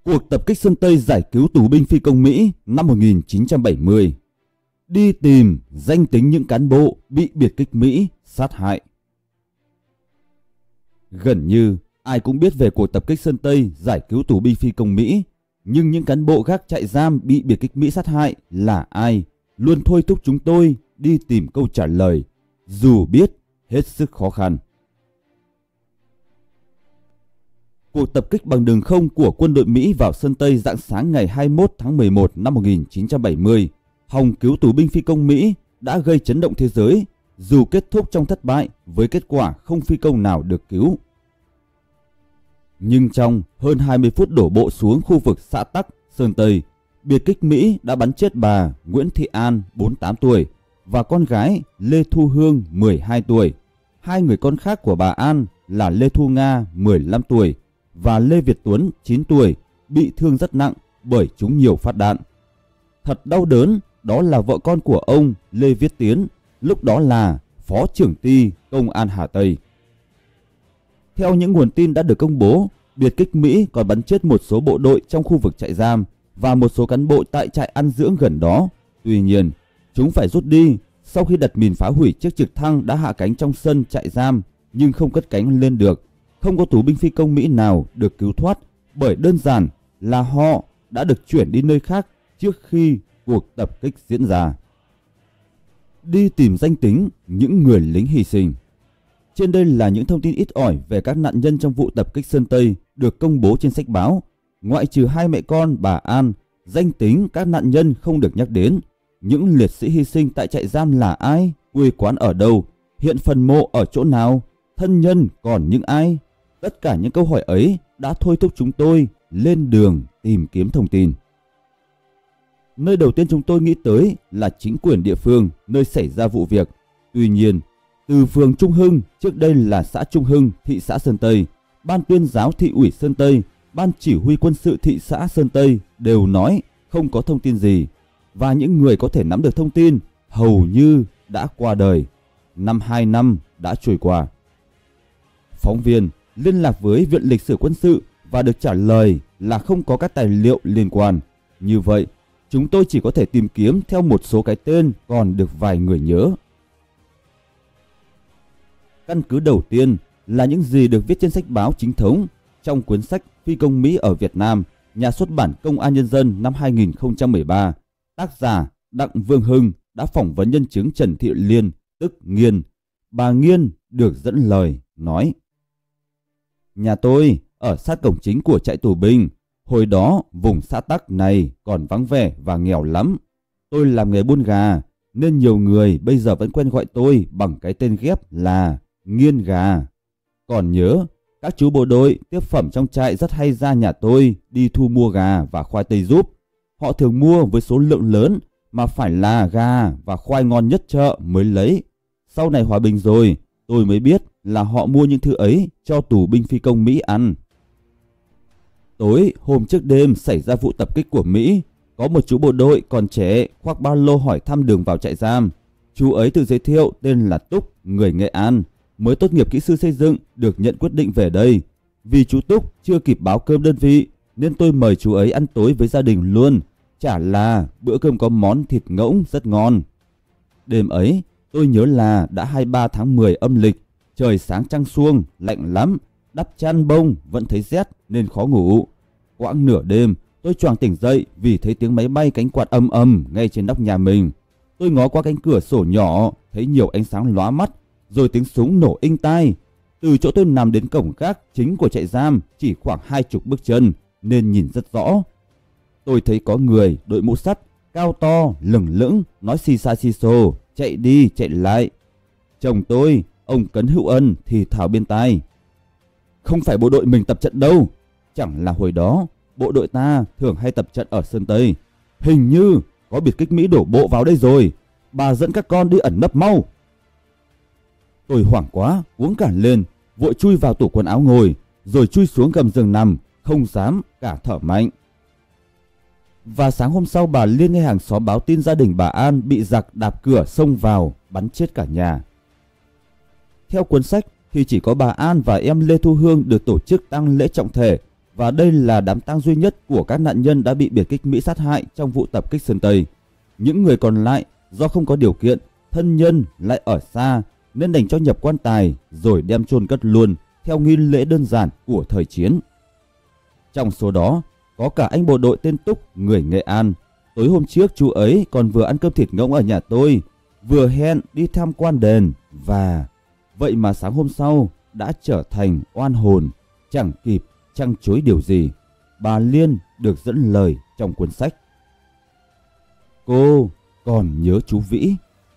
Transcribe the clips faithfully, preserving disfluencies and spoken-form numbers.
Cuộc tập kích Sơn Tây giải cứu tù binh phi công Mỹ năm một nghìn chín trăm bảy mươi. Đi tìm danh tính những cán bộ bị biệt kích Mỹ sát hại. Gần như ai cũng biết về cuộc tập kích Sơn Tây giải cứu tù binh phi công Mỹ, nhưng những cán bộ gác trại giam bị biệt kích Mỹ sát hại là ai luôn thôi thúc chúng tôi đi tìm câu trả lời, dù biết hết sức khó khăn. Cuộc tập kích bằng đường không của quân đội Mỹ vào Sơn Tây rạng sáng ngày hai mươi mốt tháng mười một năm một nghìn chín trăm bảy mươi, hòng cứu tù binh phi công Mỹ đã gây chấn động thế giới, dù kết thúc trong thất bại với kết quả không phi công nào được cứu. Nhưng trong hơn hai mươi phút đổ bộ xuống khu vực xã Tắc, Sơn Tây, biệt kích Mỹ đã bắn chết bà Nguyễn Thị An, bốn mươi tám tuổi, và con gái Lê Thu Hương, mười hai tuổi. Hai người con khác của bà An là Lê Thu Nga, mười lăm tuổi, và Lê Việt Tuấn, chín tuổi, bị thương rất nặng bởi trúng nhiều phát đạn. Thật đau đớn, đó là vợ con của ông Lê Viết Tiến, lúc đó là Phó trưởng ty Công an Hà Tây. Theo những nguồn tin đã được công bố, biệt kích Mỹ còn bắn chết một số bộ đội trong khu vực trại giam và một số cán bộ tại trại ăn dưỡng gần đó. Tuy nhiên, chúng phải rút đi sau khi đặt mìn phá hủy chiếc trực thăng đã hạ cánh trong sân trại giam nhưng không cất cánh lên được. Không có tù binh phi công Mỹ nào được cứu thoát bởi đơn giản là họ đã được chuyển đi nơi khác trước khi cuộc tập kích diễn ra. Đi tìm danh tính những người lính hy sinh. Trên đây là những thông tin ít ỏi về các nạn nhân trong vụ tập kích Sơn Tây được công bố trên sách báo. Ngoại trừ hai mẹ con bà An, danh tính các nạn nhân không được nhắc đến. Những liệt sĩ hy sinh tại trại giam là ai? Quê quán ở đâu? Hiện phần mộ ở chỗ nào? Thân nhân còn những ai? Tất cả những câu hỏi ấy đã thôi thúc chúng tôi lên đường tìm kiếm thông tin. Nơi đầu tiên chúng tôi nghĩ tới là chính quyền địa phương nơi xảy ra vụ việc. Tuy nhiên, từ phường Trung Hưng, trước đây là xã Trung Hưng, thị xã Sơn Tây, ban tuyên giáo thị ủy Sơn Tây, ban chỉ huy quân sự thị xã Sơn Tây đều nói không có thông tin gì, và những người có thể nắm được thông tin hầu như đã qua đời. Năm hai năm đã trôi qua. Phóng viên liên lạc với Viện Lịch sử Quân sự và được trả lời là không có các tài liệu liên quan. Như vậy, chúng tôi chỉ có thể tìm kiếm theo một số cái tên còn được vài người nhớ. Căn cứ đầu tiên là những gì được viết trên sách báo chính thống trong cuốn sách Phi công Mỹ ở Việt Nam, nhà xuất bản Công an Nhân dân năm hai nghìn không trăm mười ba. Tác giả Đặng Vương Hưng đã phỏng vấn nhân chứng Trần Thị Liên, tức Nghiên. Bà Nghiên được dẫn lời nói: Nhà tôi ở sát cổng chính của trại tù binh. Hồi đó vùng xã Tắc này còn vắng vẻ và nghèo lắm. Tôi làm nghề buôn gà nên nhiều người bây giờ vẫn quen gọi tôi bằng cái tên ghép là Nghiên Gà. Còn nhớ, các chú bộ đội tiếp phẩm trong trại rất hay ra nhà tôi đi thu mua gà và khoai tây giúp. Họ thường mua với số lượng lớn mà phải là gà và khoai ngon nhất chợ mới lấy. Sau này hòa bình rồi, tôi mới biết là họ mua những thứ ấy cho tù binh phi công Mỹ ăn. Tối hôm trước đêm xảy ra vụ tập kích của Mỹ, có một chú bộ đội còn trẻ khoác ba lô hỏi thăm đường vào trại giam. Chú ấy tự giới thiệu tên là Túc, người Nghệ An, mới tốt nghiệp kỹ sư xây dựng, được nhận quyết định về đây. Vì chú Túc chưa kịp báo cơm đơn vị nên tôi mời chú ấy ăn tối với gia đình luôn. Chả là bữa cơm có món thịt ngỗng rất ngon. Đêm ấy tôi nhớ là đã hai mươi ba tháng mười âm lịch, trời sáng trăng suông, lạnh lắm, đắp chăn bông vẫn thấy rét nên khó ngủ. Quãng nửa đêm tôi choàng tỉnh dậy vì thấy tiếng máy bay cánh quạt ầm ầm ngay trên nóc nhà mình. Tôi ngó qua cánh cửa sổ nhỏ, thấy nhiều ánh sáng lóa mắt, rồi tiếng súng nổ inh tai. Từ chỗ tôi nằm đến cổng gác chính của trại giam chỉ khoảng hai chục bước chân nên nhìn rất rõ. Tôi thấy có người đội mũ sắt, cao to, lửng lững, nói xì xa xì xồ, chạy đi chạy lại. Chồng tôi, ông Cấn Hữu Ân thì thào bên tai: Không phải bộ đội mình tập trận đâu. Chẳng là hồi đó bộ đội ta thường hay tập trận ở Sơn Tây. Hình như có biệt kích Mỹ đổ bộ vào đây rồi. Bà dẫn các con đi ẩn nấp mau. Tôi hoảng quá, uống cản lên, vội chui vào tủ quần áo ngồi, rồi chui xuống gầm giường nằm, không dám cả thở mạnh. Và sáng hôm sau, bà Liên nghe hàng xóm báo tin gia đình bà An bị giặc đạp cửa xông vào, bắn chết cả nhà. Theo cuốn sách thì chỉ có bà An và em Lê Thu Hương được tổ chức tang lễ trọng thể và đây là đám tang duy nhất của các nạn nhân đã bị biệt kích Mỹ sát hại trong vụ tập kích Sơn Tây. Những người còn lại do không có điều kiện, thân nhân lại ở xa nên đành cho nhập quan tài rồi đem chôn cất luôn theo nghi lễ đơn giản của thời chiến. Trong số đó có cả anh bộ đội tên Túc người Nghệ An. Tối hôm trước chú ấy còn vừa ăn cơm thịt ngỗng ở nhà tôi, vừa hẹn đi tham quan đền, và vậy mà sáng hôm sau đã trở thành oan hồn, chẳng kịp trăng chối điều gì. Bà Liên được dẫn lời trong cuốn sách. Cô còn nhớ chú Vĩ.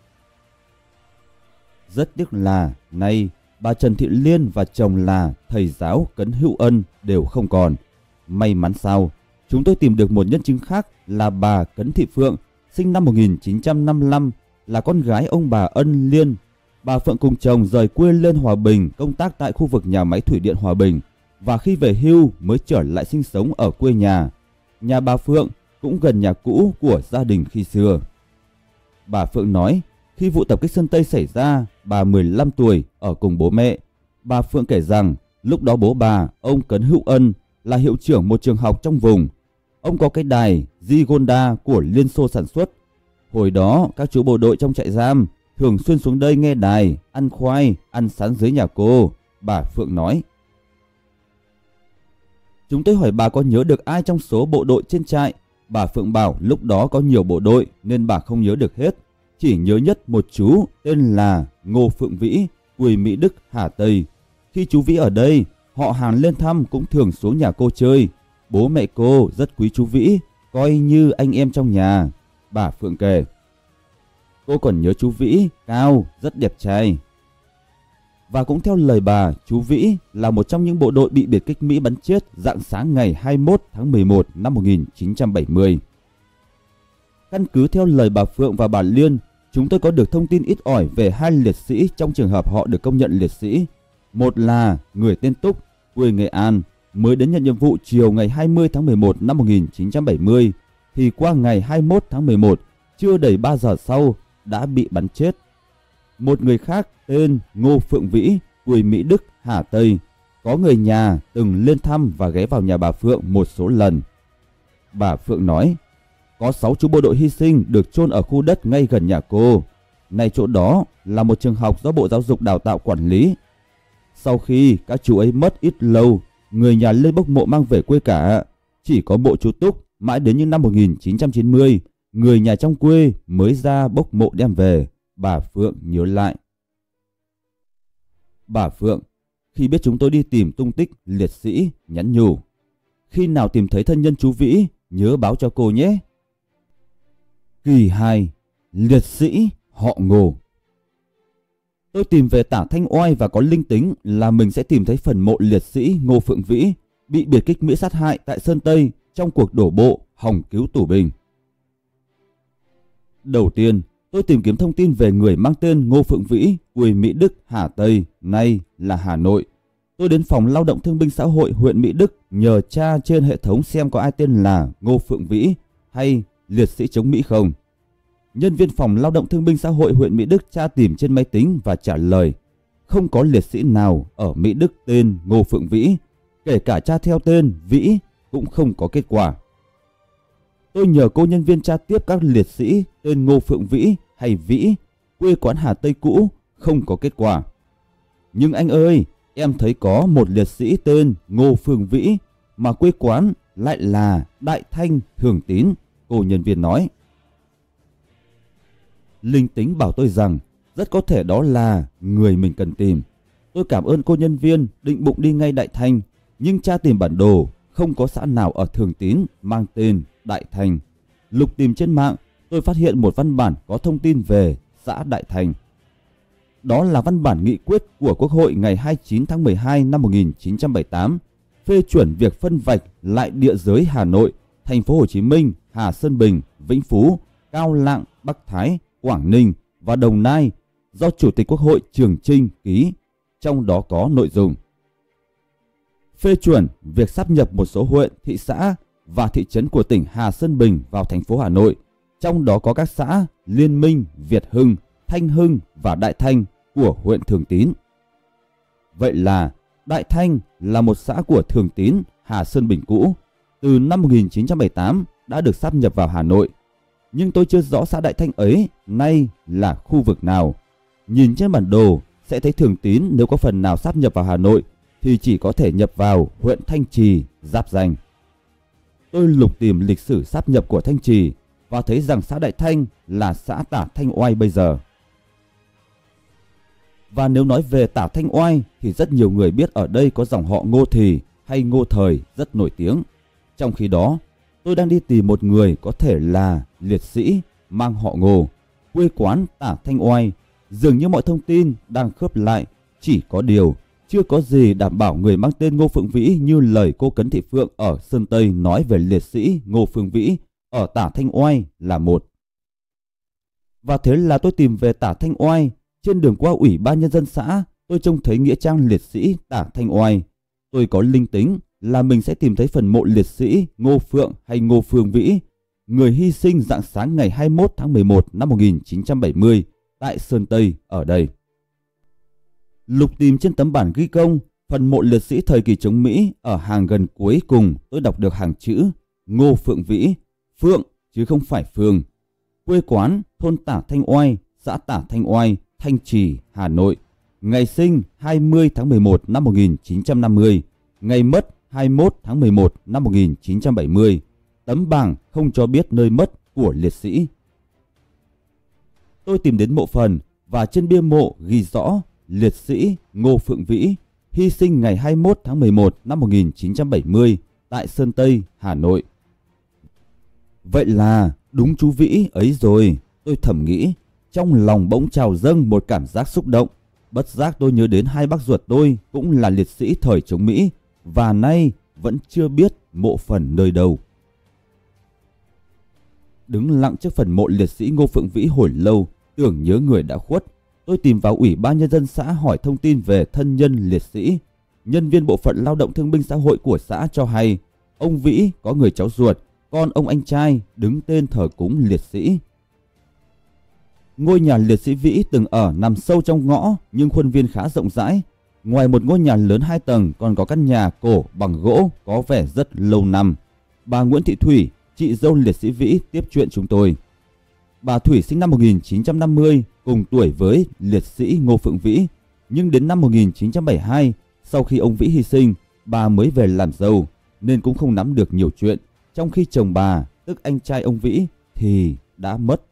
Rất tiếc là nay bà Trần Thị Liên và chồng là thầy giáo Cấn Hữu Ân đều không còn. May mắn sao, chúng tôi tìm được một nhân chứng khác là bà Cấn Thị Phượng, sinh năm một nghìn chín trăm năm mươi lăm, là con gái ông bà Ân Liên. Bà Phượng cùng chồng rời quê lên Hòa Bình công tác tại khu vực nhà máy thủy điện Hòa Bình, và khi về hưu mới trở lại sinh sống ở quê nhà. Nhà bà Phượng cũng gần nhà cũ của gia đình khi xưa. Bà Phượng nói, khi vụ tập kích Sơn Tây xảy ra, bà mười lăm tuổi ở cùng bố mẹ. Bà Phượng kể rằng lúc đó bố bà, ông Cấn Hữu Ân, là hiệu trưởng một trường học trong vùng. Ông có cái đài Gigonda của Liên Xô sản xuất. Hồi đó các chú bộ đội trong trại giam thường xuyên xuống đây nghe đài, ăn khoai, ăn sắn dưới nhà cô, bà Phượng nói. Chúng tôi hỏi bà có nhớ được ai trong số bộ đội trên trại. Bà Phượng bảo lúc đó có nhiều bộ đội nên bà không nhớ được hết. Chỉ nhớ nhất một chú tên là Ngô Phượng Vĩ, quê Mỹ Đức, Hà Tây. Khi chú Vĩ ở đây, họ hàng lên thăm cũng thường xuống nhà cô chơi. Bố mẹ cô rất quý chú Vĩ, coi như anh em trong nhà, bà Phượng kể. Cô còn nhớ chú Vĩ cao, rất đẹp trai. Và cũng theo lời bà, chú Vĩ là một trong những bộ đội bị biệt kích Mỹ bắn chết rạng sáng ngày hai mươi mốt tháng mười một năm một nghìn chín trăm bảy mươi. Căn cứ theo lời bà Phượng và bà Liên, chúng tôi có được thông tin ít ỏi về hai liệt sĩ trong trường hợp họ được công nhận liệt sĩ. Một là người tên Túc, quê Nghệ An, mới đến nhận nhiệm vụ chiều ngày hai mươi tháng mười một năm một nghìn chín trăm bảy mươi, thì qua ngày hai mươi mốt tháng mười một, chưa đầy ba giờ sau, đã bị bắn chết. Một người khác tên Ngô Phượng Vĩ, quê Mỹ Đức, Hà Tây, có người nhà từng lên thăm và ghé vào nhà bà Phượng một số lần. Bà Phượng nói, có sáu chú bộ đội hy sinh được chôn ở khu đất ngay gần nhà cô. Này chỗ đó là một trường học do Bộ Giáo dục Đào tạo quản lý. Sau khi các chú ấy mất ít lâu, người nhà lên bốc mộ mang về quê cả. Chỉ có bộ chú Túc mãi đến những năm một nghìn chín trăm chín mươi, người nhà trong quê mới ra bốc mộ đem về, bà Phượng nhớ lại. Bà Phượng, khi biết chúng tôi đi tìm tung tích liệt sĩ, nhắn nhủ. Khi nào tìm thấy thân nhân chú Vĩ, nhớ báo cho cô nhé. Kỳ hai, liệt sĩ họ Ngô. Tôi tìm về tả Thanh Oai và có linh tính là mình sẽ tìm thấy phần mộ liệt sĩ Ngô Phượng Vĩ bị biệt kích Mỹ sát hại tại Sơn Tây trong cuộc đổ bộ Hồng Cứu Tủ Bình. Đầu tiên, tôi tìm kiếm thông tin về người mang tên Ngô Phượng Vĩ, quê Mỹ Đức, Hà Tây, nay là Hà Nội. Tôi đến phòng lao động thương binh xã hội huyện Mỹ Đức nhờ tra trên hệ thống xem có ai tên là Ngô Phượng Vĩ hay liệt sĩ chống Mỹ không. Nhân viên phòng lao động thương binh xã hội huyện Mỹ Đức tra tìm trên máy tính và trả lời không có liệt sĩ nào ở Mỹ Đức tên Ngô Phượng Vĩ, kể cả tra theo tên Vĩ cũng không có kết quả. Tôi nhờ cô nhân viên tra tiếp các liệt sĩ tên Ngô Phượng Vĩ hay Vĩ, quê quán Hà Tây cũ, không có kết quả. Nhưng anh ơi, em thấy có một liệt sĩ tên Ngô Phượng Vĩ mà quê quán lại là Đại Thanh, Thường Tín, cô nhân viên nói. Linh tính bảo tôi rằng rất có thể đó là người mình cần tìm. Tôi cảm ơn cô nhân viên, định bụng đi ngay Đại Thanh, nhưng tra tìm bản đồ không có xã nào ở Thường Tín mang tên Đại Thanh. Lục tìm trên mạng, tôi phát hiện một văn bản có thông tin về xã Đại Thanh. Đó là văn bản nghị quyết của Quốc hội ngày hai mươi chín tháng mười hai năm một nghìn chín trăm bảy mươi tám phê chuẩn việc phân vạch lại địa giới Hà Nội, Thành phố Hồ Chí Minh, Hà Sơn Bình, Vĩnh Phú, Cao Lạng, Bắc Thái, Quảng Ninh và Đồng Nai do Chủ tịch Quốc hội Trường Chinh ký, trong đó có nội dung phê chuẩn việc sáp nhập một số huyện, thị xã và thị trấn của tỉnh Hà Sơn Bình vào thành phố Hà Nội, trong đó có các xã Liên Minh, Việt Hưng, Thanh Hưng và Đại Thanh của huyện Thường Tín. Vậy là Đại Thanh là một xã của Thường Tín Hà Sơn Bình cũ, từ năm một nghìn chín trăm bảy mươi tám đã được sáp nhập vào Hà Nội. Nhưng tôi chưa rõ xã Đại Thanh ấy nay là khu vực nào. Nhìn trên bản đồ sẽ thấy Thường Tín nếu có phần nào sáp nhập vào Hà Nội thì chỉ có thể nhập vào huyện Thanh Trì, giáp danh. Tôi lục tìm lịch sử sáp nhập của Thanh Trì và thấy rằng xã Đại Thanh là xã Tả Thanh Oai bây giờ. Và nếu nói về Tả Thanh Oai thì rất nhiều người biết ở đây có dòng họ Ngô Thì hay Ngô Thời rất nổi tiếng. Trong khi đó, tôi đang đi tìm một người có thể là liệt sĩ mang họ Ngô, quê quán Tả Thanh Oai. Dường như mọi thông tin đang khớp lại, chỉ có điều chưa có gì đảm bảo người mang tên Ngô Phượng Vĩ như lời cô Cấn Thị Phượng ở Sơn Tây nói về liệt sĩ Ngô Phương Vĩ ở Tả Thanh Oai là một. Và thế là tôi tìm về Tả Thanh Oai. Trên đường qua Ủy ban Nhân dân xã, tôi trông thấy nghĩa trang liệt sĩ Tả Thanh Oai. Tôi có linh tính là mình sẽ tìm thấy phần mộ liệt sĩ Ngô Phượng hay Ngô Phương Vĩ, người hy sinh rạng sáng ngày hai mươi mốt tháng mười một năm một nghìn chín trăm bảy mươi tại Sơn Tây ở đây. Lục tìm trên tấm bản ghi công phần mộ liệt sĩ thời kỳ chống Mỹ, ở hàng gần cuối cùng tôi đọc được hàng chữ Ngô Phượng Vĩ, Phượng chứ không phải Phương. Quê quán thôn Tả Thanh Oai, xã Tả Thanh Oai, Thanh Trì, Hà Nội. Ngày sinh hai mươi tháng mười một năm một nghìn chín trăm năm mươi, ngày mất hai mươi mốt tháng mười một năm một nghìn chín trăm bảy mươi. Tấm bảng không cho biết nơi mất của liệt sĩ. Tôi tìm đến mộ phần và trên bia mộ ghi rõ liệt sĩ Ngô Phượng Vĩ hy sinh ngày hai mươi mốt tháng mười một năm một nghìn chín trăm bảy mươi tại Sơn Tây, Hà Nội. Vậy là đúng chú Vĩ ấy rồi, tôi thầm nghĩ. Trong lòng bỗng trào dâng một cảm giác xúc động. Bất giác tôi nhớ đến hai bác ruột tôi cũng là liệt sĩ thời chống Mỹ và nay vẫn chưa biết mộ phần nơi đâu. Đứng lặng trước phần mộ liệt sĩ Ngô Phượng Vĩ hồi lâu, tưởng nhớ người đã khuất, tôi tìm vào Ủy ban Nhân dân xã hỏi thông tin về thân nhân liệt sĩ. Nhân viên bộ phận lao động thương binh xã hội của xã cho hay ông Vĩ có người cháu ruột, con ông anh trai đứng tên thờ cúng liệt sĩ. Ngôi nhà liệt sĩ Vĩ từng ở nằm sâu trong ngõ nhưng khuôn viên khá rộng rãi. Ngoài một ngôi nhà lớn hai tầng còn có căn nhà cổ bằng gỗ có vẻ rất lâu năm. Bà Nguyễn Thị Thủy, chị dâu liệt sĩ Vĩ tiếp chuyện chúng tôi. Bà Thủy sinh năm một nghìn chín trăm năm mươi, cùng tuổi với liệt sĩ Ngô Phượng Vĩ. Nhưng đến năm một nghìn chín trăm bảy mươi hai, sau khi ông Vĩ hy sinh, bà mới về làm dâu nên cũng không nắm được nhiều chuyện. Trong khi chồng bà, tức anh trai ông Vĩ, thì đã mất.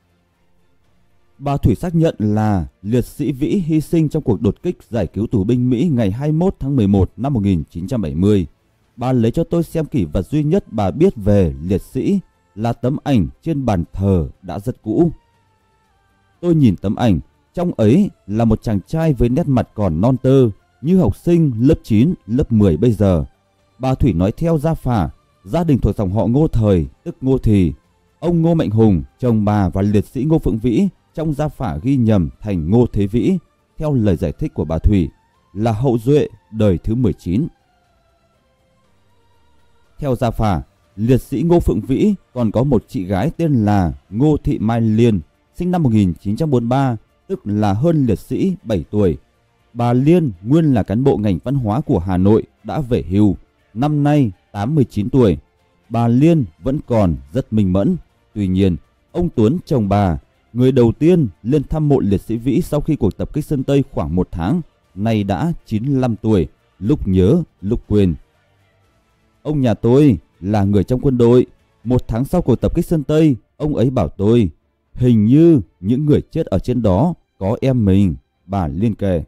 Bà Thủy xác nhận là liệt sĩ Vĩ hy sinh trong cuộc đột kích giải cứu tù binh Mỹ ngày hai mươi mốt tháng mười một năm một nghìn chín trăm bảy mươi. Bà lấy cho tôi xem kỷ vật duy nhất bà biết về liệt sĩ là tấm ảnh trên bàn thờ đã rất cũ. Tôi nhìn tấm ảnh, trong ấy là một chàng trai với nét mặt còn non tơ như học sinh lớp chín, lớp mười bây giờ. Bà Thủy nói theo gia phả, gia đình thuộc dòng họ Ngô Thời, tức Ngô Thì. Ông Ngô Mạnh Hùng, chồng bà và liệt sĩ Ngô Phượng Vĩ trong gia phả ghi nhầm thành Ngô Thế Vĩ, theo lời giải thích của bà Thủy, là hậu duệ đời thứ mười chín. Theo gia phả, liệt sĩ Ngô Phượng Vĩ còn có một chị gái tên là Ngô Thị Mai Liên, sinh năm một nghìn chín trăm bốn mươi ba, tức là hơn liệt sĩ bảy tuổi. Bà Liên nguyên là cán bộ ngành văn hóa của Hà Nội, đã về hưu, năm nay tám mươi chín tuổi. Bà Liên vẫn còn rất minh mẫn. Tuy nhiên, ông Tuấn chồng bà, người đầu tiên lên thăm mộ liệt sĩ Vĩ sau khi cuộc tập kích Sơn Tây khoảng một tháng, nay đã chín mươi lăm tuổi, lúc nhớ lúc quên. Ông nhà tôi là người trong quân đội. Một tháng sau cuộc tập kích Sơn Tây, ông ấy bảo tôi, hình như những người chết ở trên đó có em mình, bà Liên kể.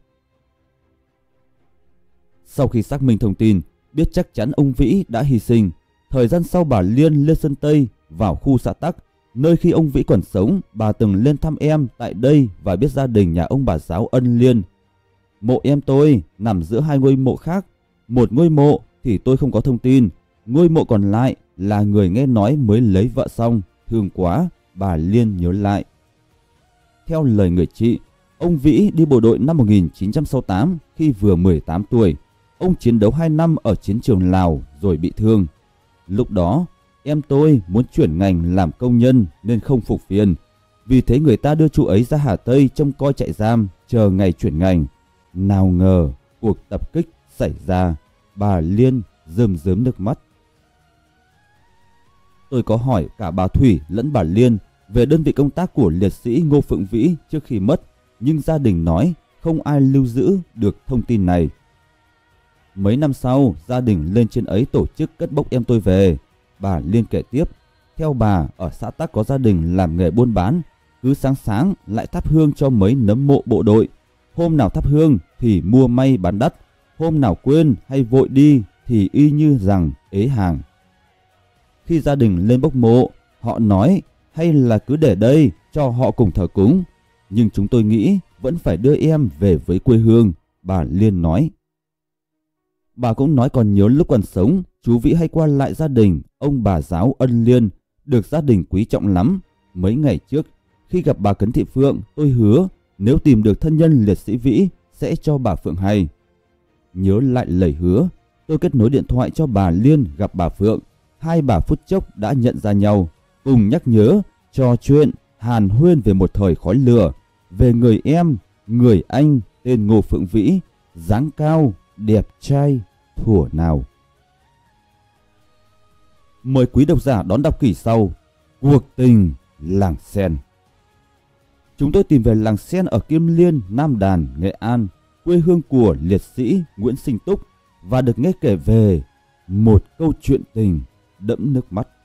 Sau khi xác minh thông tin, biết chắc chắn ông Vĩ đã hy sinh, thời gian sau bà Liên lên Sơn Tây vào khu xã Tắc, nơi khi ông Vĩ còn sống, bà từng lên thăm em tại đây và biết gia đình nhà ông bà giáo Ân Liên. Mộ em tôi nằm giữa hai ngôi mộ khác. Một ngôi mộ thì tôi không có thông tin, ngôi mộ còn lại là người nghe nói mới lấy vợ xong, thương quá, bà Liên nhớ lại. Theo lời người chị, ông Vĩ đi bộ đội năm một nghìn chín trăm sáu mươi tám khi vừa mười tám tuổi. Ông chiến đấu hai năm ở chiến trường Lào rồi bị thương. Lúc đó, em tôi muốn chuyển ngành làm công nhân nên không phục viên. Vì thế người ta đưa chú ấy ra Hà Tây trông coi trại giam, chờ ngày chuyển ngành. Nào ngờ cuộc tập kích xảy ra, bà Liên rơm rớm nước mắt. Tôi có hỏi cả bà Thủy lẫn bà Liên về đơn vị công tác của liệt sĩ Ngô Phượng Vĩ trước khi mất, nhưng gia đình nói không ai lưu giữ được thông tin này. Mấy năm sau, gia đình lên trên ấy tổ chức cất bốc em tôi về. Bà Liên kể tiếp, theo bà, ở xã Tắc có gia đình làm nghề buôn bán, cứ sáng sáng lại thắp hương cho mấy nấm mộ bộ đội. Hôm nào thắp hương thì mua may bán đắt, hôm nào quên hay vội đi thì y như rằng ế hàng. Khi gia đình lên bốc mộ, họ nói hay là cứ để đây cho họ cùng thờ cúng, nhưng chúng tôi nghĩ vẫn phải đưa em về với quê hương, bà Liên nói. Bà cũng nói còn nhớ lúc còn sống, chú Vĩ hay qua lại gia đình ông bà giáo Ân Liên, được gia đình quý trọng lắm. Mấy ngày trước, khi gặp bà Cấn Thị Phượng, tôi hứa nếu tìm được thân nhân liệt sĩ Vĩ sẽ cho bà Phượng hay. Nhớ lại lời hứa, tôi kết nối điện thoại cho bà Liên gặp bà Phượng. Hai bà phút chốc đã nhận ra nhau, cùng nhắc nhớ, trò chuyện, hàn huyên về một thời khói lửa, về người em, người anh tên Ngô Phượng Vĩ, dáng cao, đẹp trai, thuở nào. Mời quý độc giả đón đọc kỳ sau, Cuộc tình làng sen. Chúng tôi tìm về làng sen ở Kim Liên, Nam Đàn, Nghệ An, quê hương của liệt sĩ Nguyễn Sinh Túc, và được nghe kể về một câu chuyện tình đẫm nước mắt.